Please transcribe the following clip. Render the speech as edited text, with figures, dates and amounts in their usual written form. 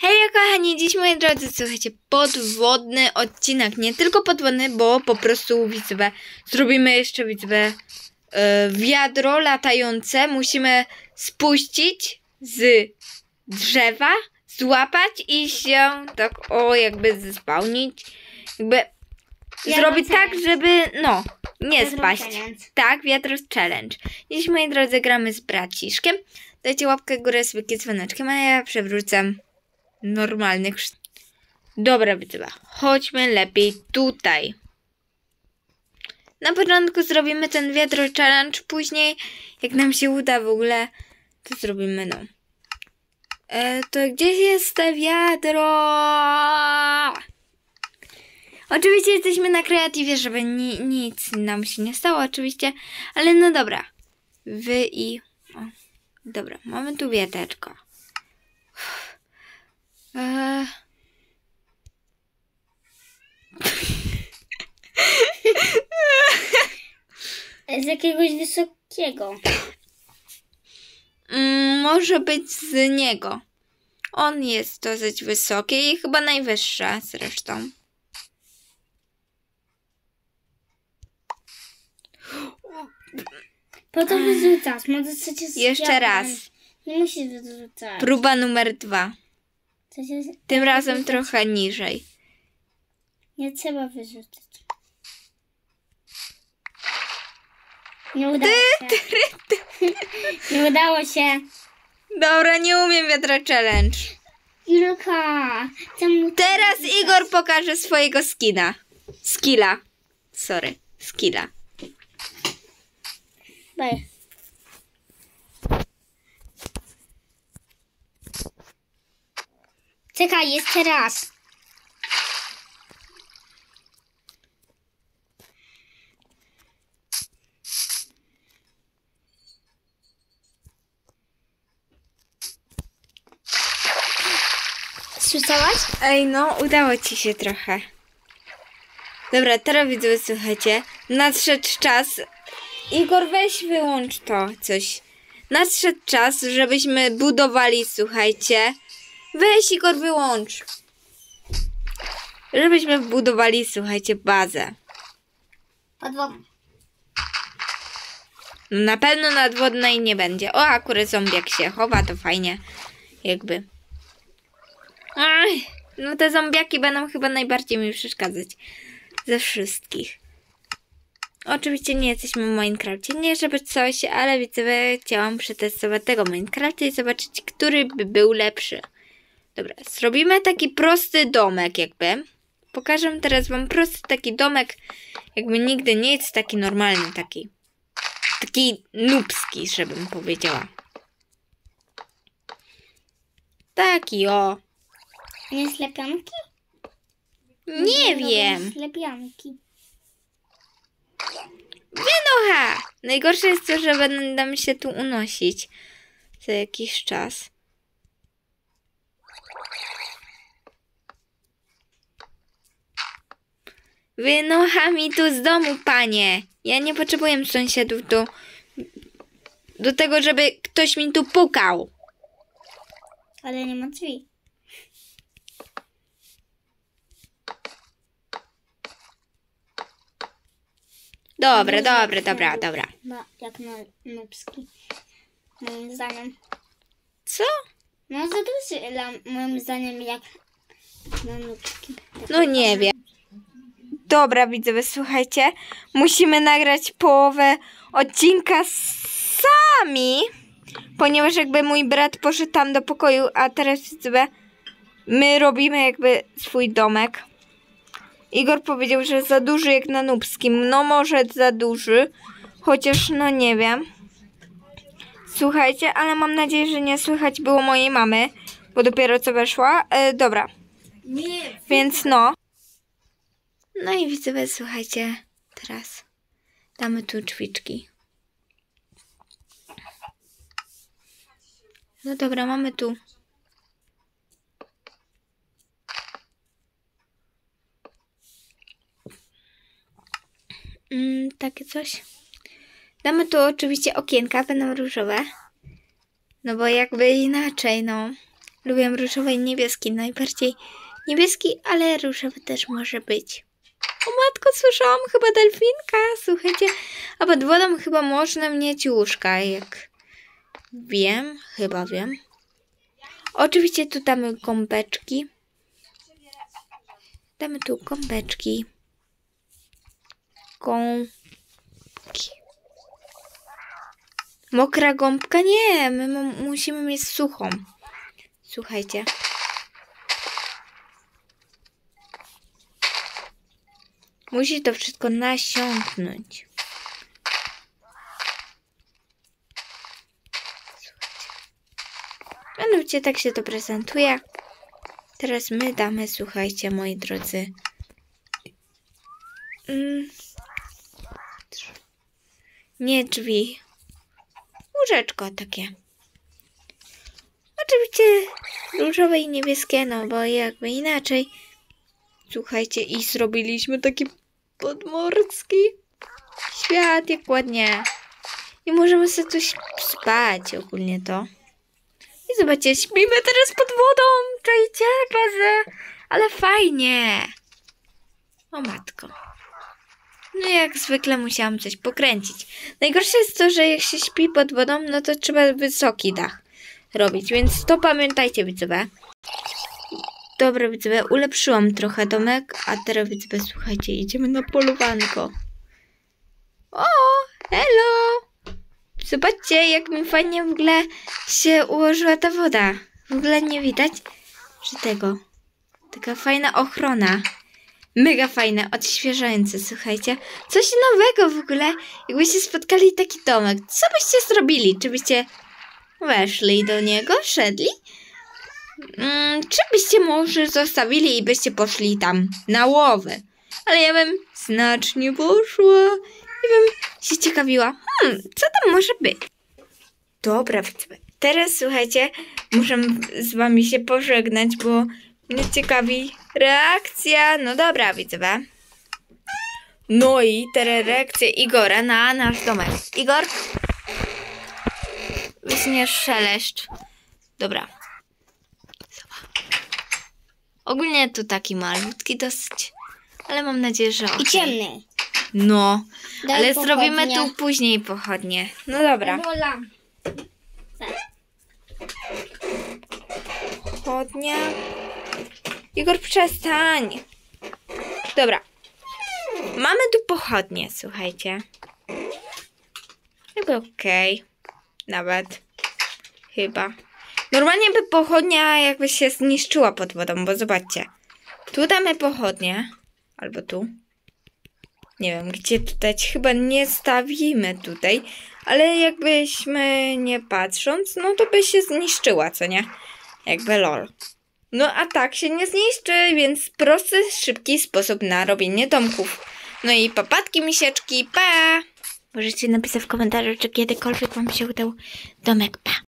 Hej kochani, dziś moi drodzy, słuchajcie, podwodny odcinek, nie tylko podwodny, bo po prostu widzowie, zrobimy jeszcze widzowie wiadro latające, musimy spuścić z drzewa, złapać i się tak jakby zespałnić, jakby zrobić tak, żeby nie spaść. Tak, wiadro challenge. Dziś moi drodzy gramy z braciszkiem. Dajcie łapkę w górę z dzwoneczkiem, a ja przewrócę normalnych. Dobra, widzowie, chodźmy lepiej tutaj. Na początku zrobimy ten wiadro challenge, później jak nam się uda w ogóle, to zrobimy to gdzieś jest to wiadro? Oczywiście jesteśmy na kreatywie, żeby nic nam się nie stało oczywiście, ale no dobra. Dobra, mamy tu wiateczko. Z jakiegoś wysokiego. Może być z niego. On jest dosyć wysoki i chyba najwyższa zresztą. Po to wyrzucasz. Jeszcze raz. Nie musisz wyrzucać. Próba numer 2. Tym razem trochę niżej. Nie trzeba wyrzucać. Nie udało się. Nie udało się. Dobra, nie umiem wiadra challenge. Julka. Teraz Igor pokaże swojego skilla. Sorry, skilla. Daj. Czekaj, jeszcze raz. Słyszałaś? Ej, no, udało ci się trochę. Dobra, teraz widzowie, słuchajcie. Nadszedł czas. Igor, weź wyłącz to coś. Nadszedł czas, żebyśmy budowali, słuchajcie. Weź, Igor, wyłącz. Żebyśmy budowali, słuchajcie, bazę. Podwodną. Na pewno nadwodnej nie będzie. O, akurat zombiak się chowa, to fajnie. Jakby. Ach, no te zombiaki będą chyba najbardziej mi przeszkadzać. Ze wszystkich. Oczywiście nie jesteśmy w Minecrafcie, nie żeby coś, ale widzowie, chciałam przetestować tego Minecrafta i zobaczyć, który by był lepszy. Dobra, zrobimy taki prosty domek jakby. Pokażę teraz wam prosty taki domek, jakby nigdy nie jest taki normalny, taki nubski, żebym powiedziała. Taki o. Nie z lepianki? Nie wiem. Z lepianki. Wynocha! Najgorsze jest to, że będę się tu unosić za jakiś czas. Wynocha mi tu z domu, panie. Ja nie potrzebuję sąsiadów do tego, żeby ktoś mi tu pukał. Ale nie ma drzwi. Dobra. No, jak na nubski. Moim zdaniem. Co? No za duży, moim zdaniem, jak na nubski. No nie wiem. Dobra, widzowie, słuchajcie. Musimy nagrać połowę odcinka sami. Ponieważ jakby mój brat poszedł tam do pokoju, a teraz widzowie, my robimy jakby swój domek. Igor powiedział, że za duży jak na nubskim. No może za duży. Chociaż no nie wiem. Słuchajcie, ale mam nadzieję, że nie słychać było mojej mamy. Bo dopiero co weszła. Dobra. Nie. Więc no. No i widzowie, słuchajcie. Teraz damy tu drzwiczki. No dobra, mamy tu. Takie coś. Damy tu oczywiście okienka, będą różowe. No bo jakby inaczej, no. Lubię różowy i niebieski. Najbardziej niebieski, ale różowy też może być. O matko, słyszałam chyba delfinka. Słuchajcie, a pod wodą chyba można mieć łóżka, jak wiem, chyba wiem. Oczywiście tu damy gąbeczki. Damy tu gąbeczki. Gąbki. Mokra gąbka? Nie, my musimy mieć suchą. Słuchajcie. Musi to wszystko nasiąknąć. Mianowicie tak się to prezentuje. Teraz my damy, słuchajcie, moi drodzy. Nie drzwi. Łóżeczko takie. Oczywiście różowe i niebieskie, no bo jakby inaczej. Słuchajcie, i zrobiliśmy taki podmorski świat, jak ładnie. I możemy sobie tu spać ogólnie to. I zobaczcie, śpimy teraz pod wodą. Czajcie, Boże. Ale fajnie. O matko. No jak zwykle musiałam coś pokręcić. Najgorsze jest to, że jak się śpi pod wodą, no to trzeba wysoki dach robić. Więc to pamiętajcie, widzowie. Dobra, widzowie, ulepszyłam trochę domek. A teraz, widzowie, słuchajcie, idziemy na polowanko. O, hello. Zobaczcie, jak mi fajnie w ogóle się ułożyła ta woda. W ogóle nie widać, że tego. Taka fajna ochrona. Mega fajne, odświeżające, słuchajcie. Coś nowego w ogóle. Jakbyście spotkali taki domek, co byście zrobili? Czy byście weszli do niego, szedli? Czy byście może zostawili i byście poszli tam na łowy? Ale ja bym znacznie poszła. I bym się ciekawiła, co tam może być? Dobra, teraz słuchajcie, muszę z wami się pożegnać, bo mnie ciekawi reakcja. No dobra, widzowie. No i teraz reakcja Igora na nasz domek. Igor? Wyśniesz szeleszcz. Dobra. Ogólnie tu taki malutki dosyć, ale mam nadzieję, że I ciemny. No, Daj ale pochodnie. zrobimy tu później pochodnie. No dobra. Wola. Pochodnia. Igor, przestań. Dobra. Mamy tu pochodnie, słuchajcie. Chyba okej. Nawet. Chyba. Normalnie by pochodnia jakby się zniszczyła pod wodą, bo zobaczcie. Tu damy pochodnie. Albo tu. Nie wiem, gdzie tutaj. Chyba nie stawimy tutaj. Ale jakbyśmy nie patrząc, no to by się zniszczyła, co nie? Jakby lol. No a tak się nie zniszczy, więc prosty, szybki sposób na robienie domków. No i papatki, misieczki, pa! Możecie napisać w komentarzu, czy kiedykolwiek wam się udał domek, pa!